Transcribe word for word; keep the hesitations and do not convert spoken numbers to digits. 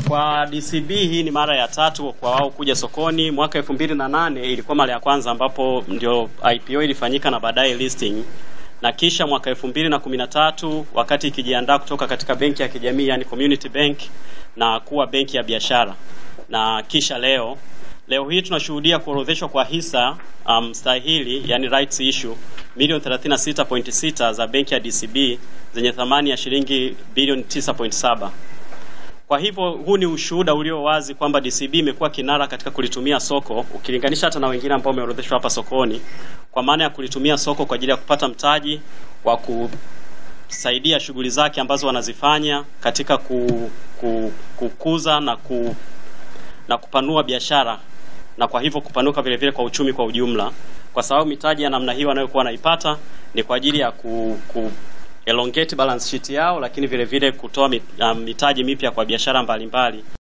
Kwa D C B hii ni mara ya tatu kwa wao kuja sokoni. Mwaka elfu mbili na nane ilikuwa mara ya kwanza ambapo ndio I P O ilifanyika na baadaye listing. Na kisha mwaka elfu mbili na kumi na tatu wakati ikijiandaa kutoka katika benki ya kijamii yani community bank na kuwa benki ya biashara. Na kisha leo leo hii tunashuhudia kuorodheshwa kwa hisa um, stahili yani rights issue milioni thelathini na sita nukta sita za benki ya D C B zenye thamani ya shilingi bilioni tisa nukta saba. Kwa hivyo huu ni ushuhuda ulio wazi kwamba D C B imekuwa kinara katika kulitumia soko ukilinganisha hata na wengine ambao wameorodheshwa hapa sokoni, kwa maana ya kulitumia soko kwa ajili ya kupata mtaji wa kusaidia shughuli zake ambazo wanazifanya katika ku, ku, kukuza na ku, na kupanua biashara, na kwa hivyo kupanuka vile vile kwa uchumi kwa ujumla, kwa sababu mitaji ya namna hiyo wanayokuwa wanaipata ni kwa ajili ya ku, ku elongate balance sheet yao, lakini vile vile kutoa mitaji mipya kwa biashara mbalimbali.